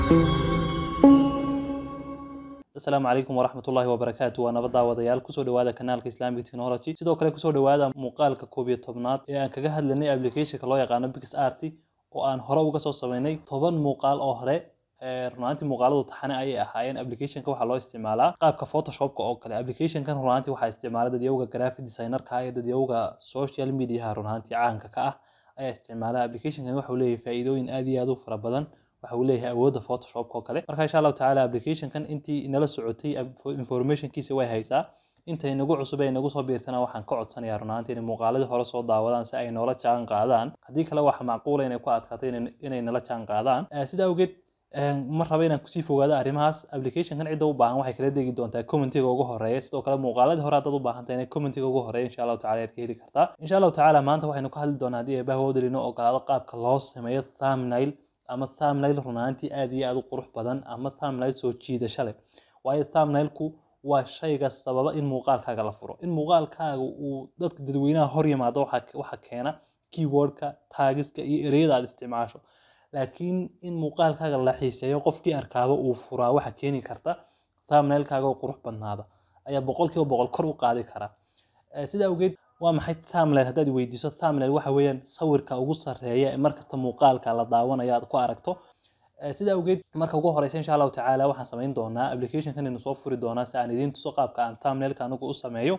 السلام عليكم ورحمة الله وبركاته. وأنا بدعوة كسو دوادا كنالك إسلامي تكنولوجي sidoo kale kusoo dhawaada muuqaalka 11aad ee aan kaga hadlaynay application ka loo yaqaan PixArt oo aan hore uga soo sameynay 10 muuqaal oo hore runtii muuqaaladu taxane ay ahaayeen application ka waxa loo isticmaalaa qaabka Photoshop ka oo kale application kan runtii waxa isticmaala dadiyowga graphic designer ka iyo dadiyowga social media runtii caanka ka ah ayaa isticmaala application kan waxa uu leeyahay faa'iidooyin aad iyo aad u fara badan waxa uu leeyahay awoodda Photoshop oo kale marka insha Allah taala application kan intii inala socotay information kiisa way haysaa inta inagu cusub ay inagu soo biirtana waxaan ka codsanayaa runtii in muuqaaladii hore soo daawadaan si ay noola jaan qaadaan hadii kale waxa macquul ah inay ku adkaatay inay nala jaan qaadaan sida awgeed ma rabo inaan ku sii fogaado arrimahaas application kan cid u baahan waxay kala degi doontaa commentiga ugu horeeya sidoo kale muuqaaladii hore aad u baahan tahay inay commentiga ugu horeeya insha Allah taala aad ka heli kartaa insha Allah taala maanta waxaynu ka hadli doonaa hadii ay baahoodelino oo kala qaabka loo sameeyo thumbnail ama thumbnail runtii aad iyo aad u qurux badan ama thumbnail soo jiidasho leh waayo thumbnailku waa shayga sababa in muuqaalkaaga la furo in muuqaalkaaga uu dadka dadweynaha hor yimaado waxa keena keywordka tagiska iyo ereyada aad isticmaasho laakiin in muuqaalkaaga la xiiseeyo qofkii arkaaba uu furaa waxa keeni karta thumbnailkaaga oo qurux badnaada ayaa 100% kor u qaadi kara sida awgeed waa maxay thumbnail hadaad weydiiso thumbnail waxa weeyaan sawirka ugu sareeya ee markasta muuqaalka la daawanayo aad ku aragto sida awgeed marka ugu horeysa insha Allah taala waxaan sameyn doonaa application kan inuu soo furi doonaa si aan idin tuso qaabka aan thumbnailka anagu u sameeyo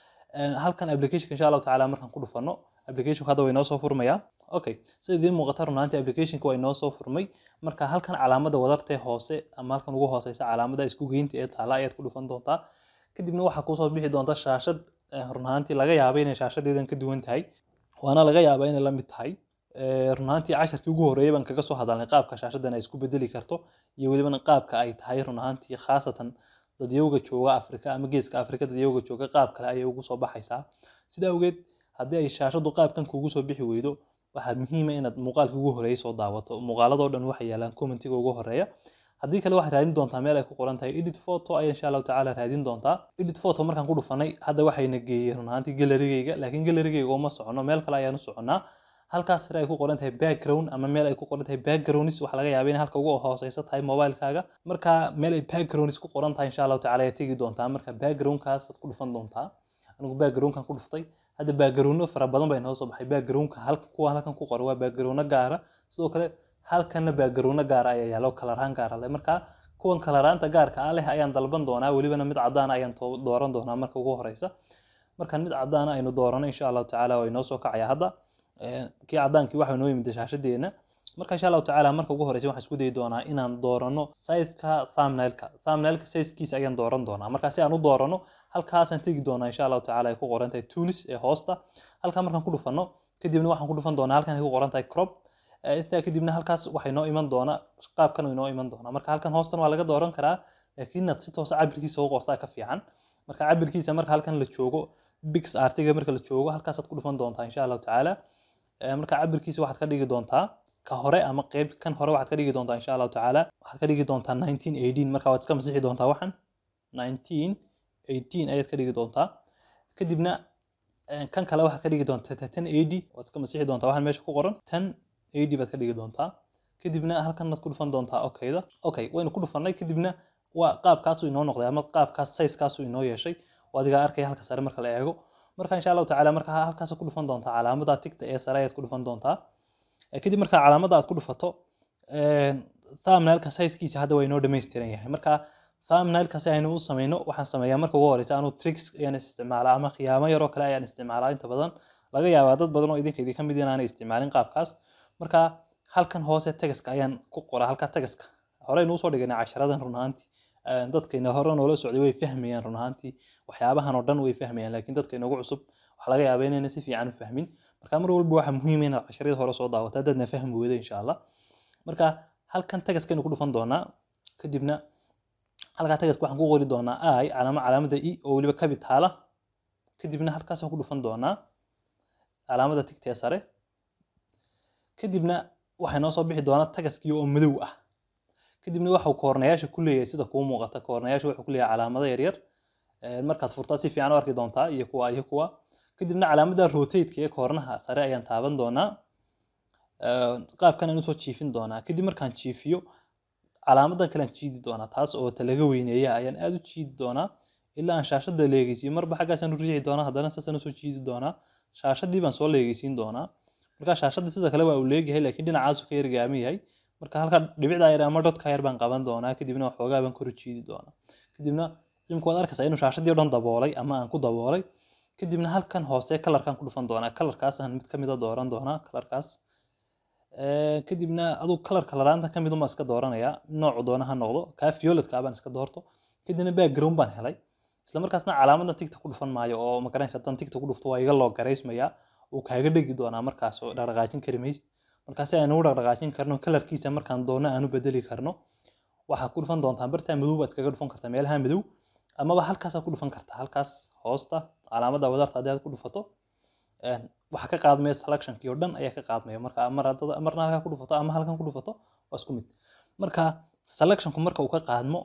halkan application insha Allah taala markaan ku dhufano application hada way noo soo furmaya okay sida idin muuqata runtii application ka way noo soo furmay marka halkan calaamada wadartay hoose ama halkan ugu hooseysa calaamada isku geynta ee taala ayaad ku dhufan doontaa kadibna waxa ku soo bixi doonta shaashad runtii laga yaabo inay shaashadeedan ka duwan tahay waana laga yaabaa inay la mid tahay runtii casharkii ugu horeeyay baan kaga soo hadalnay qaabka shaashadan ay isku bedeli karto iyo waliba qaabka ay tahay runtii khaasatan dadiyowga jooga Afrika ama geeska Afrika dadiyowga jooga qaab kale ay ugu soo baxaysaa sida awgeed hadii ay shaashadu qaabkan kugu soo bixi weydo waxa muhiim ah inaad muuqaalka ugu horeeyay soo daawato muuqaaladoo dhan waxay yeelan commentiga ugu horeeya hadii kale waxaad raadin doontaa meel ay ku qoran tahay edit photo ay insha Allah taala raadin doontaa edit photo markaan ku dhufanay hadda waxayna geeyeen runtii gallery-gayga laakiin gallery-gayga uma socono meel kale ayaan u soconaa halkaas sare ay ku qoran tahay background ama meel ay ku qoran tahay backgrounds waxa laga yaabaa in halka ugu hooseysa tahay mobile-kaaga marka meel ay backgrounds ku qoran tahay insha Allah taala ay tagi doontaa marka background-kaas aad ku dhufan doontaa anigu background-kan ku dhuftay hadda background fara badan bay noo soo baxay background-ka halkan ku qoran waa background gaara sidoo kale halkan background gaar ah ayaa yaalo kalaraan gaar ah marka kuwan kalaraanta gaarka ah leh ayaan dalban doonaa waliba mid cadaan ayaan dooran doonaa marka ugu horeysa marka mid cadaan aynu doorano insha Allah taala way noo soo kacaya hadda kii cadaankii waxa noo yimid shaashadeena marka insha Allah taala marka ugu horeysa waxaan isku day doonaa inaan doorano size-ka thumbnailka size-kiisa ayaan dooran doonaa marka si aan u doorano halkaas aan tagi doonaa insha Allah taala ay ku qoran tahay tools ee hoosta halka markaan ku dhufano kadibna waxaan ku dhufan doonaa halkan ay ku qoran tahay crop inta kadibna halkaas waxay noo iman doona qaabkan inoo iman doona marka halkan hoostan waa laga dooran karaa laakiin si toos ah cabirkiisa ugu qortaa ka fiican marka cabirkiisa marka halkan la joogo PixArt ga marka la joogo halkaas aad ku dhufan doontaa insha Allah taala marka cabirkiisa waxaad ka dhigi doontaa ka hore ama qayb kan hore waxaad ka dhigi doontaa insha Allah taala waxaad ka dhigi doontaa 1918 marka waad iska masixi doontaa waxan 1918 ayaad ka dhigi doontaa kadibna kan kale waxaad ka dhigi doontaa 1080 waad iska masixi doontaa waxan meesha ku qoran 1080 baad ka dhigi doontaa kadibna halkan aad ku dhufan doontaa okay waynu ku dhufanay kadibna waa qaabkaas uu inoo noqday ama qaabkaas size-kaas uu inoo yeeshay wadiga arkay halka sare marka la eego marka insha Allah taala marka halkaas ku dhufan doontaa calaamada tigta ee sare ayaad ku dhufan doontaa kadib marka calaamada aad ku dhufato thumbnailka size-kiisa hadda way inoo dhameystiran yahay marka thumbnailka si aynu u sameeyno waxaan sameeyaa marka ugu horeysa aanu tricks ayaan isticmaalaa ama khiyaamo yar oo kale ayaan isticmaalaa inta badan laga yaabaa dad badan oo idinka ka mid ah isticmaalin qaabkaas marka halkan hoose tagaska ayaan ku qoraa halka tagaska hore inuu soo dhiganay casharadan runtii dadkeena hore noola socday way fahmayaan runtii waxyaabahan oo dhan way fahmayaan laakiin dadkeena ugu cusub waxa laga yaabaa inay si fiican u fahmin marka mar walba waxa muhiim ah in casharada hore soo daawato dadna fahmi weydo insha Allah marka halkan tagaska inuu ku dhufan doonaa kadibna halka tagaska waxaan ku qori doonaa ay calaamada i oo waliba kabitaala kadibna halkaas aan ku dhufan doonaa calaamada tigta sare kadibna waxay noo soo bixi doonaa tagaskii oo madow ah kadibna waxa uu koornayaasha ku leeyahay sida kuwa muuqata koornayaasha waxa ku leeyahay calaamado yar yar markaad furtaa si fiican u arki doontaa iyo kuwa kadibna calaamada rotate ee koornaha sare ayaan taaban doonaa qaabkan aan u soo jiifin doonaa kadib markaan jiifiyo calaamadan kale aan jiidi doonaa taas oo talaga weyneeya ayaan aad u jiidi doonaa ilaa aan shaashada leegaysiin marba xaggaasaan u riixi doonaa haddana saasaan usoo jiidi doonaa shaashadii baan soo leegaysiin doonaa marka shaashada sida kale waa uu leegyahay laakiin dhinacaasu ka yargaaman yahay marka halka dhibicda yar ama dhotka yar baan qaban doonaa kadibna waxoogaa baan kor u jiidi doonaa kadibna imika waad arkaysaa inuu shaashadii oo dhan daboolay ama aan ku daboolay kadibna halkan hoose kalarkaan ku dhufan doonaa kalarkaas aan mid ka mid a dooran doonaa kalarkaas kadibna aduu kalarka laraanta ka mid uma iska dooranaya noocu doona ha noqdo kaa violetka baan iska doorto kadibna background baan helay isla markaasna calaamadan tigta ku dhufan maayo oo ma garanaysa haddaan tigta ku dhufto waa iga loo garaysmaya uu kaaga dhegi doonaa markaas oo dhaqdhaqaajin kari maysid markaasi aynu u dhaqdhaqaajin karno kalarkiisa markaan doono aanu bedeli karno waxaad ku dhufan doontaa bartaa madow baad iskaga dhufan kartaa meelaha madow amaba halkaasaad ku dhufan kartaa halkaas hoosta calaamada wadarta haddii aad ku dhufato waxa ka qaadmaya selectionkii oo dhan ayaa ka qaadmaya marka marna halkaa ku dhufato ama halkan ku dhufato waa isku mid marka selectionku marka uu ka qaadmo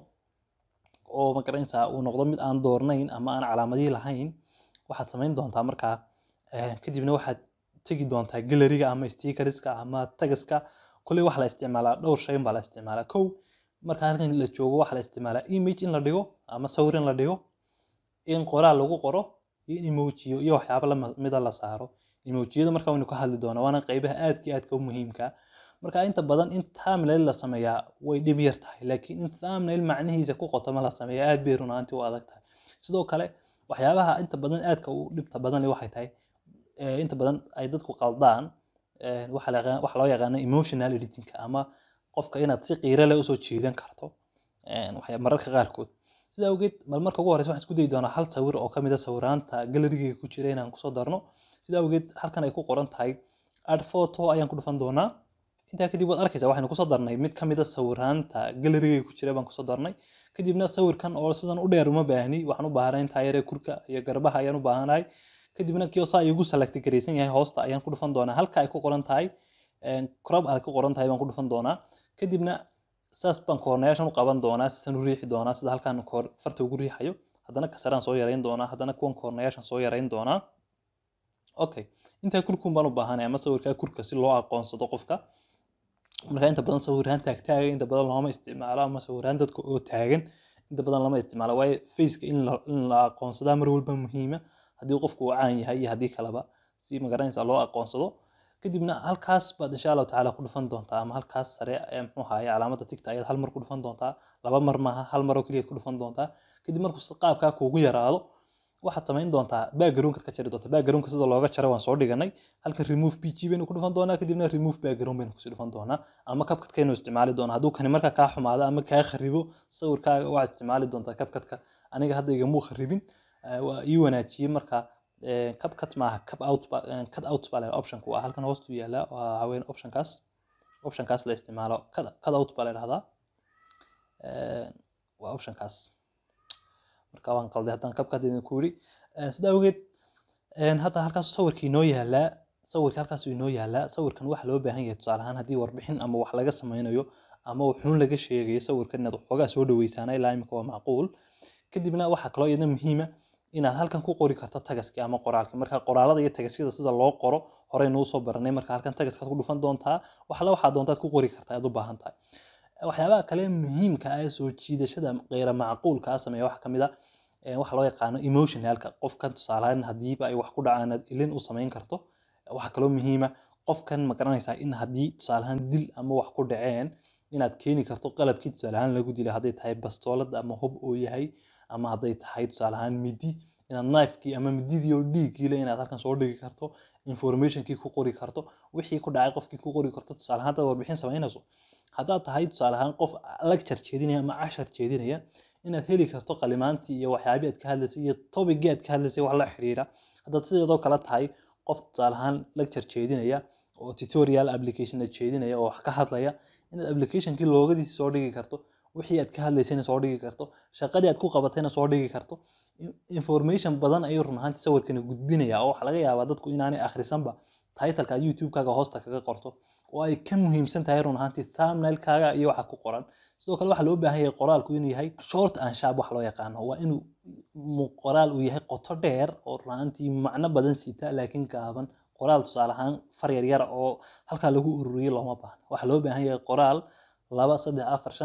oo ma garanaysaa uu noqdo mid aan doornayn ama aan calaamadii lahayn waxaad samayn doontaa markaa kadibna waxaad tegi doontaa galleryga ama stickerska ama tagaska kulli wax la isticmaalaa dhowr shay baa la isticmaalaa kow marka halkan la joogo waxa la isticmaalaa image in la dhigo ama sawir in la dhigo in qoraal lagu qoro iyo in emojiyo iyo waxyaabo mid la saaro emojiyada marka waynu ka hadli doonaa waana qaybaha aadka u muhiimka marka inta badan in thumbnail la sameeyaa way dhib yar tahay laakiin in thumbnail macnihiisa ku qotoma la sameeyaa aad bay runaantii u adag tahay sidoo kale waxyaabaha inta badan aadka u dhibta badan waxay tahay inta badan ay dadku qaldaan waxa loo yaqaan emotional editing ama qofka inaad si qiiro leh u soo jeedan karto mararka qaarkood sida awgeed marka ugu horeysa waxaan isku dayi doonaa hal sawir oo kamid ah sawiraanta galleryga ku jira inaan kusoo darno sida awgeed halkan ay ku qoran tahay add photo ayaan ku dhufan doonaa intaa kadib waad arkaysaa waxaynu kusoo darnay mid kamid ah sawiraanta galleryga ku jira baan kusoo darnay kadibna sawirkan oo sidan u dheer uma baahni waxaan u baahanahay intaa yare kurka iyo garbaha ayaan u baahanahay kadibna kiosa ay ugu select gareysan yahay hoosta ayaan ku dhufan doonaa halka ay ku qoran tahay crop ay ku qoran tahay baan ku dhufan doonaa kadibna saas baan koornayaashan u qaban doonaa sidan u riixi doonaa sida halkan farta ugu riixayo haddana kasaraan soo yarayn doonaa haddana kuwan koornayaashan soo yarayn doonaa okay intaa kurkun baan u baahanahay ama sawirkaa kurka si loo aqoonsado qofka marka inta badan sawiraan taagtaaga inta badan looma isticmaalo ama sawiraan dadka oo taagan inta badan lama isticmaalo waayo faceka in la aqoonsadaa mar walba muhiima haddii qofku uu caan yahay iyo haddii kaleba si ma garanaysaa loo aqoonsado kadibna halkaas baad insha allahu tacaala ku dhufan doontaa ama halkaas sare muxuu ahaye calaamada tigta ayaad hal mar ku dhufan doontaa laba mar maaha hal mar oo keliyaad ku dhufan doontaa kadib markuu qaabkaa kuugu yaraado waxaad samayn doontaa backgroundkaad ka jari doontaa backgroundka sida looga jaro waan soo dhiganay halkan remove pg baynu ku dhufan doonaa kadibna remove background baynu kusii dhufan doonaa ama kabkadkaynu isticmaali doonaa hadduu kani markaa kaa xumaado ama kaa kharibo sawirkaaga waxaad isticmaali doontaa kabkadka aniga hadda igamuu kharibin waa ii wanaajiyey marka cut maaha cut out baa leedahay optionku waa halkan hoostu yaala waa haween optionkaas la isticmaalo cut out baa leedahay waa optionkaas marka waan qalday haddaan cut idin ku yiri sida awgeed hadda halkaas sawirkii inoo yaalaa sawirkan waxa loo baahan yahay tusaale ahaan haddii warbixin ama wax laga sameynayo ama wuxuun laga sheegayo sawirkan inaad waxoogaa soo dhaweysaana ilaa imika waa macquul kadibna waxaa kaloo iyadna muhiima inaad halkan ku qori karto tagaskii ama qoraalkii marka qoraalada iyo tagasyada sida loo qoro horeynu usoo baranay marka halkan tagaskaad ku dhufan doontaa waxaa doontaad ku qori kartaa aad u baahan tahay waxyaabaha kale muhiimka ah ee soo jiidashada qeyra macquulka ah sameeya waxa kamid ah waxa loo yaqaano emotionalka qofkan tusaalahaan hadiiba ay wax ku dhacaan aad ilin u samayn karto waxa kaloo muhiima qofkan ma garanaysaa in haddii tusaalahaan dil ama wax ku dhaceen inaad keeni karto qalabkii tusaalahaan lagu dilay hadday tahay bastoolad ama hub oo yahay ama hadday tahay tusaalahaan midi inaad knifekii ama mididii oo dhiigiile inaad halkan soo dhigi karto informationkii ku qori karto wixii ku dhacay qofkii ku qori karto tusaalahaan dad warbixin samaynayso haddaad tahay tusaalahaan qof lecture jeedinaya ama cashar jeedinaya inaad heli karto qalimaantii iyo waxyaabii aad ka hadlaysay iyo tobigii aad ka hadlaysay wax la xiriira haddaad sidoo kale tahay qof tusaalahaan lecture jeedinaya oo tutorial application jeedinaya oo wax ka hadlaya inaad applicationkii loogadiisa soo dhigi karto wixii aad ka hadlaysayna soo dhigi karto shaqadii aad ku qabatayna soo dhigi karto information badan ayuu run ahaantii sawirkani gudbinaya oo waxa laga yaabaa dadku inaanay akhrisanba titleka aad youtube-kaaga hoosta kaga qorto oo ay ka muhiimsan tahay run ahaantii thumbnail-kaaga iyo waxa ku qoran sidoo kale waxaa loo baahan yahay qoraalku inuu yahay short and sharp wax loo yaqaano waa inuu qoraal uu yahay qoto dheer oo run ahaantii macno badan sita laakiin gaaban qoraal tusaale ahaan far yar oo halkaa lagu ururiyay looma baahna waxaa loo baahan yahay qoraal 2 3 4 5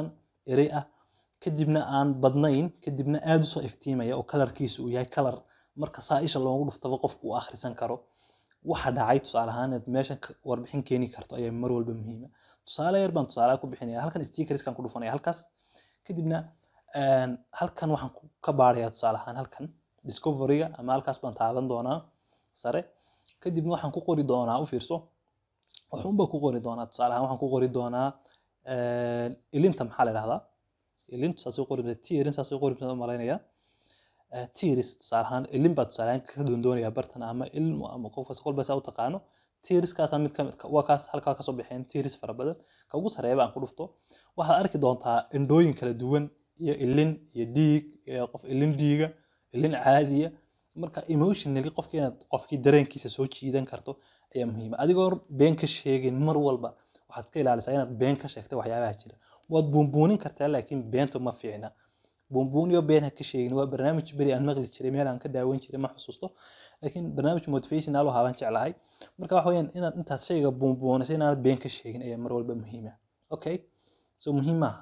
erey ah kadibna aan badnayn kadibna aad u soo iftiimaya oo kalarkiisu uu yahay kalar marka saa isha loogu dhuftaba qofku uu akhrisan karo waxa dhacay tusaale ahaan inaad meeshan warbixin keeni karto ayaa mar walba muhiima tusaale yar baan tusaale ku bixinaya halkan stickerskan ku dhufanaya halkaas kadibna halkan waxaan ka baarayaa tusaale ahaan halkan discovery-ga ama halkaas baan taaban doonaa sare kadibna waxaan ku qori doonaa u fiirso waxaan ku qori doonaa tusaale ahaan waxaan ku qori doonaa ilinta maxaa la yiraahdaa ilinta saas u qori tiirin saas u qori malaynaya tiiris tusaale ahaan ilin baa tusaale ahaan ka doondoonaya bartan ama ilmo ama qofka kolba saa u taqaano tiiriskaas mid ka mid waa kaas halkaa ka soo baxeen tiiris fara badan ka ugu sareeya aan ku dhufto waxaad arki doontaa indhooyin kala duwan iyo ilin iyo dhiig iyo qof ilin dhiiga ilin caadiya marka emotionally qofkii dareenkiisa soo jiidan karto ayaa muhiim ah adigoo been ka sheegin mar walba waxaad ka ilaalisaa inaad been ka sheegto waxyaabaha jira waad buunbuunin kartaa laakiin beenta ma fiicna buunbuuniyo been ha ka sheegin waa barnaamij beri aan maqli jiray meel aan ka daawan jiray ma xusuusto laakiin barnaamij motivational oo haban jeclahay marka waxa weeyaan inaad intaas shayga buunbuuniso inaad been ka sheegin ayaa mar walba muhiim ah okay so muhiim ah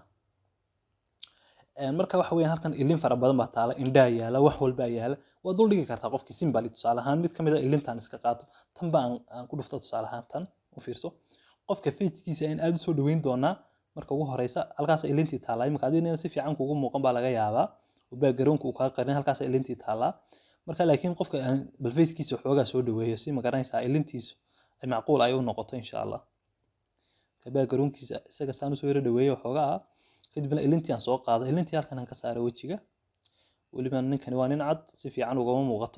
marka waxa weeyaan halkan ilin fara badan baa taala indhaa yaala wax walba yaala waa dul dhigi kartaa qofkii simbali tusaale ahaan mid kamid ah ilintan iska qaato tan baan ku dhufto tusaale ahaan tan u fiirso qofka feedkiisa in aad u soo dhaweyn doonaa marka ugu horeysa halkaas ilintii taala imika adina si fiican kugu muuqan baa laga yaabaa oo background-ku uu ka qarin halkaas ilintii taala marka laakiin qofka bal feedkiisa xoogaa soo dhaweeyo si ma garanaysaa ilintiisu ay macquul ay u noqoto insha Allah ka background-kiisa isaga saan u soo yara dhaweeyo xoogaa kadibna ilintii aan soo qaaday ilintii halkan aan ka saaray wajiga waliba ninkani waa nin cad si fiican uga muuqato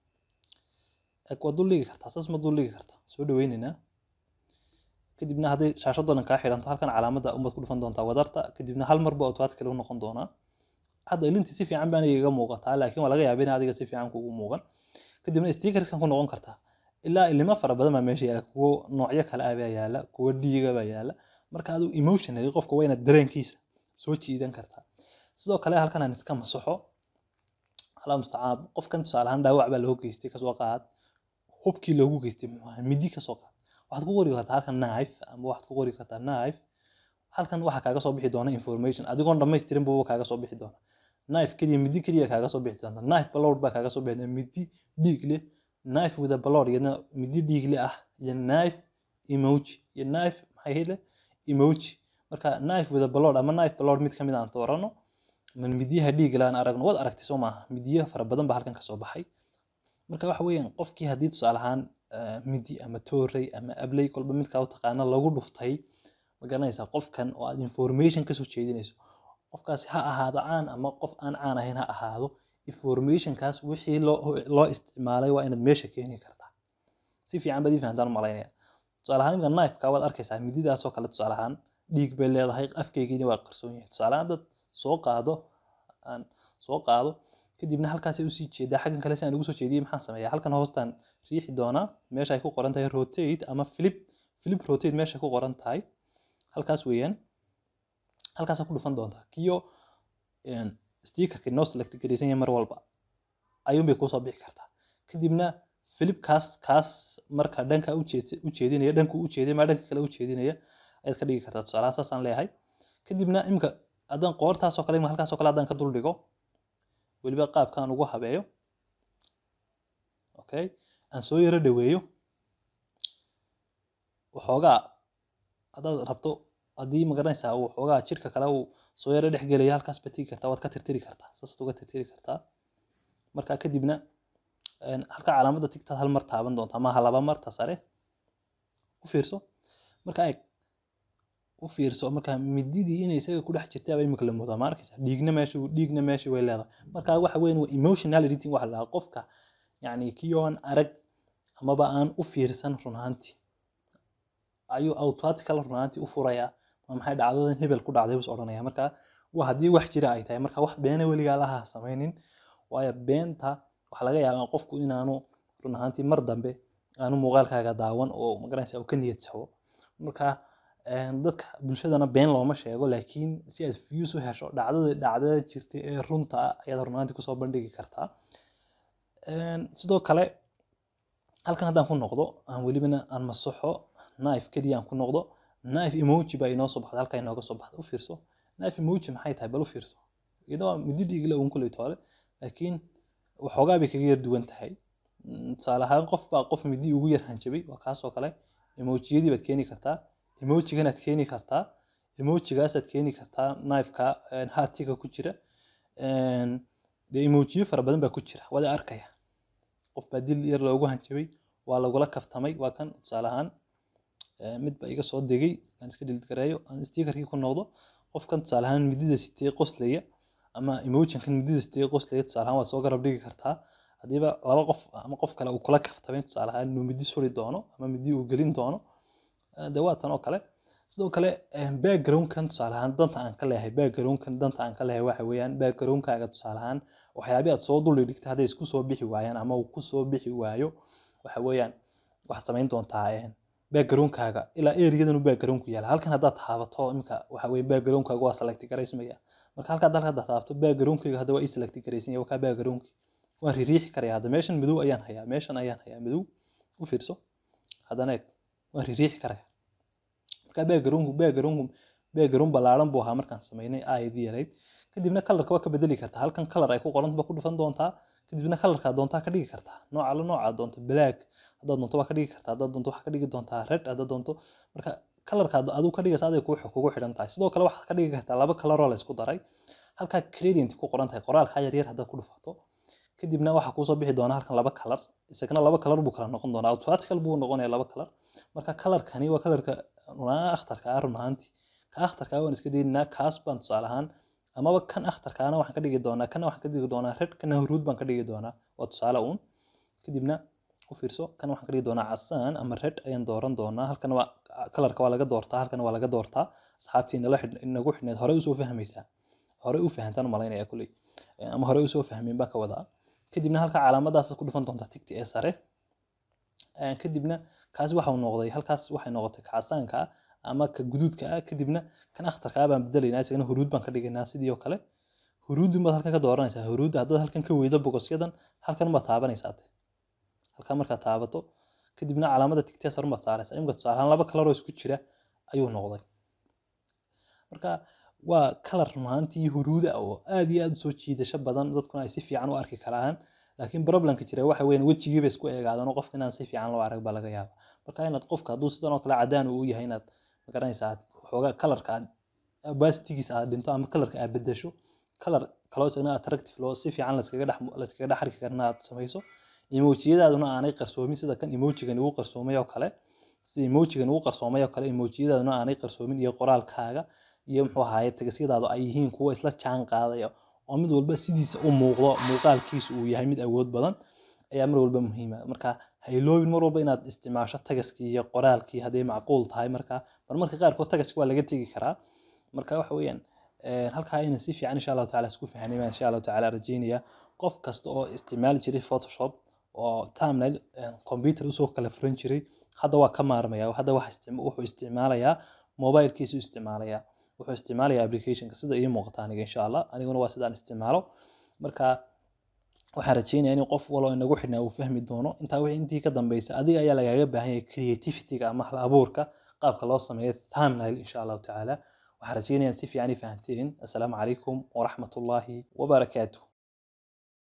waa dul dhigi kartaa saas ma dul dhigi kartaa soo dhaweynina kadibna haddii shaashadan ka xiranto halkan calaamadda umad ku dhufan doontaa wadarta kadibna hal marba automatically u noqon doonaa hadda ilintii si fiican baan iga muuqataa laakiin waa laga yaabaa in adiga si fiican kugu muuqan kadibna stickerskan ku noqon kartaa ilaa ilimo fara badan baa meesha yaala kuwo noocyo kale ah baa yaala kuwo dhiiga baa yaala marka adigu emotionally qofka waa inaad dareenkiisa soo jiidan kartaa sidoo kale halkan aan iska masaxo Allah musta'an qofkan tusaale ahaan dhaawac baa loo geystay ka soo qaad hubkii loogu geystay midi ka soo qaad waxaad ku qori kartaa halkan knife ama waxaad ku qori kartaa knife halkan waxa kaaga soo bixi doona information adigoon dhammaystirin buu kaaga soo bixi doona knife kaliya midi kaliya kaaga soo bixi doona knife blade baa kaaga soo bixi doona midi dhiig leh knife with a blade yana midi dhiig leh ah iyo knife emoji iyo knife maxay hele emoji marka knife with a blade ama knife blade mid kamid aan toorano man midiyaha dhiig laan aragno wad aragtay soo maaha midiyaha fara badan baa halkan ka soo baxay marka waxa weeyaan qofkii hadii tusaale ahaan midi ama toorey ama ablay kolba midka u taqaana lagu dhuftay ma garanaysaa qofkan oo aad information ka soo jeedinayso qofkaasi ha ahaado caan ama qof aan caan ahayn ha ahaado information kaas wixii loo isticmaalay waa inaad meesha keeni kartaa si fiican baad fahantaan malaynaya tusaale ahaan imka knife ka waad arkaysaa mididaas oo kale tusaale ahaan dhiig bay leedahay afkaygiina waa qarsoon yahay tusaale ahaan dad soo qaado kadibna halkaas ay u sii jeedaa xaggan kale si aan ugu soo jeediyay maxaan sameeyaa halkan hoostan riixi doonaa meesha ay ku qoran tahay rotate ama flip rotate meesha ku qoran tahay halkaas weeyaan halkaas ku dhufan doontaa kiyo stickerka noo select gareysan yahay mar walba ayuun bay ku soo bixi kartaa kadibna flip kaas marka dhanka u jeedinaya dhanku u jeedinaya ma dhanka kale u jeedinaya ayaad ka dhigi kartaa tusaale saas aan leeyahay kadibna imka haddaan qoortaas oo kale halkaas oo kale haddaan ka dul dhigo waliba qaabkaan ugu habeeyo okay aan soo yara dhaweeyo waxoogaa haddaad rabto haddii ma garanaysaa waxoogaa jirka kale uu soo yara dhex gelaya halkaas ba tigi kartaa waad ka tirtiri kartaa saasaad uga tirtiri kartaa marka kadibna halka calaamadda tigtaad hal mar taaban doontaa maaha laba marta sare u fiirso marka eeg u fiirso marka mididii inay isaga ku dhex jirtay ay imika la moodaa ma arkaysaa dhiigna meesha way leedahay marka waxa weyn waa emotional eating waxa la qofka yani kiyoon arag amaba aan u fiirsan run ahaantii ayuu automatically run ahaantii u furaya maxay dhacdadan hebel ku dhacday buu oranaya marka waa hadii wax jira ay tahay marka wax beena waliga laha sameeynin waayo beenta waxa laga yaabaa qofku inaanu run ahaantii mar dambe aanu muuqaalkaaga daawan oo ma garanaysaa uu ka niyad jabo marka dadka bulshadana been looma sheego laakiin si aad views u hesho dhacdada jirtay ee runta ayaad runaantii kusoo bandhigi kartaa sidoo kale halkan haddaan ku noqdo aan welibana aan masaxo knife kaliya aan ku noqdo knife emoji baa inoo soo baxday halka inooga soo baxday u fiirso knife emoji maxay tahay bal u fiirso iyadoo midi dhigla uun kulay toole laakiin waxoogaa bay kaga yar duwan tahay tusaale ahaan qof midi ugu yar hanjabay waa kaas oo kale emojiyadii baad keeni kartaa emojigan aad keeni kartaa emojigaas aad keeni kartaa knife-ka heartiga ku jira dee emojiyo fara badan baa ku jira wada arkaya qof baa dil yar loogu hanjabay waa lagula kaftamay waa kan tusaale ahaan mid baa iga soo degay aan iska delete gareeyo aan stickerkii ku noqdo qofkan tusaale ahaan midida sitee qoslaya ama emojigan midida sitee qoslaya tusaale ahaan waa soo garab dhigi kartaa hadiiba laba qof ama qof kale uu kula kaftamay tusaale ahaan inuu midi suri doono ama midi uu gelin doono dee waa tan oo kale sidoo kale background-kan tusaale ahaan danta aan ka leeyahay background-kan danta aan ka leeyahay waxa weeyaan background-kaaga tusaale ahaan waxyaabaha aad soo dul dhigtay hadday isku soo bixi waayaan ama uu ku soo bixi waayo waxa weeyaan waxaad samayn doontaa background-kaaga ilaa area-dan uu background-ku yaala halkan haddaad taabato imika waxa weeye background-kaaga waa select garaysmaya marka halka haddaad taabato background-kayga hadda waa ii select garaysan yahay waa background-ki waan riixi karayaa hadda meeshan madow ayaan hayaa madow u fiirso haddana eeg waan riixi karayaa marka background balaaran buu ahaa markaan sameynay ID yarayd kadibna colorka waa ka bedeli kartaa halkan color ay ku qoran ku dhufan doontaa kadibna colorka doontaa ka dhigi kartaa nooca doonto black haddaad doonto waa ka dhigi kartaa haddaad doonto waxa ka dhigi doontaa red haddaad doonto marka colorka adigu ka dhigaysa aday kugu xidhan tahay sidoo kale waxaad ka dhigi kartaa laba color oo la isku daray halka gradient ku qoran tahay qoraalka yar haddaad ku dhufato kadibna waxa ku soo bixi doona halkan laba color isagana laba color buu kala noqon doonaa automatically buu noqonayaa laba color marka colorkani waa colorka akhtarka runaanti ka akhtarka waan iska deynaa kaas baan tusaale ahaan amaba kan akhtarkaana waxaan ka dhigi doonaa kana waxaan ka dhigi doonaa red kana huruud baan ka dhigi doonaa waa tusaale uun kadibna u fiirso kana waxaan ka dhigi doonaa casaan ama red ayaan dooran doonaa halkan waa colorka waa laga doortaa halkan waa laga doortaa asxaabtiina la inagu xidhneed hore u soo fahmaysaa hore u fahantaan malaynaya kulay ama hore u soo fahmeen baan ka wadaa kadibna halka calaamadaas ku dhufan doontaa tigti ee sare kadibna kaas waxa uu noqday halkaas waxay noqotay casaanka ama ka guduudka kadibna kan akhtarka baan bedelaynaa isagana huruud baan ka dhigaynaa sidii oo kale huruud baad halkan ka dooranaysaa huruud haddaad halkan ka weydo bogosyadan halkan baad taabanaysaa halkan markaad taabato kadibna calaamada tigtiya sare baad saaraysaa imika tusaale ahaan laba kalar oo isku jira ayuu noqday marka waa kalar runaantii huruuda oo aad iyo aad u soo jiidasho badan dadkuna ay si fiican u arki karaan laakiin problemka jira waxa weeyaan wejigiiba isku eegaadaan oo qofka inaan si fiican loo arag baa laga yaabaa marka inaad qofka hadduu sidan oo kale cadaan uu yahay inaad magaranaysaa waxoogaa kalarka opacity-giisa aad dhinto ama kalarka aad bedesho kalar kaloo isagana attractive loo si fiican layskaga dhex arki karna aad samayso emojiyadaaduna aanay qarsoomin sida kan emojigan ugu qarsoomay oo kale emojiyadaaduna aanay qarsoomin iyo qoraalkaaga iyo muxuu ahaayey tagasyadaadu ay yihiin kuwo isla jaan qaadaya oo mid walba sidiisa u muuqdo muuqaalkiisu uu yahay mid awood badan ayaa mar walba muhiima marka ha iloobin mar walba inaad isticmaasho tagaskii iyo qoraalkii hadday macquul tahay marka marmarka qaarkood tagaska waa laga tegi karaa marka waxa weeyaan halkaa inaan si fiican insha allahu tacaala isku fahanay baan insha allahu tacaala rajeynaya qof kasta oo isticmaali jiray photoshop oo thumbnail computer usoo kala furan jiray hadda waa ka maarmaya hadda wuxuu isticmaalayaa mobilekiisu isticmaalayaa wuxuu isticmaalayaa applicationka sida ii muuqata aniga insha allah aniguna waa sidaan isticmaalo marka waxaan rajeynayaa in qof waloo inagu xidhnaa uu fahmi doono intii ka dambaysa adiga ayaa lagaaga baahan yahay creativity-ga ama hal abuurka qaabka loo sameeyo thumbnail insha allahu tacaala waxaan rajeynayaa si fiican i fahanteen assalaamu calaykum waraxmatullaahi wabarakaatuh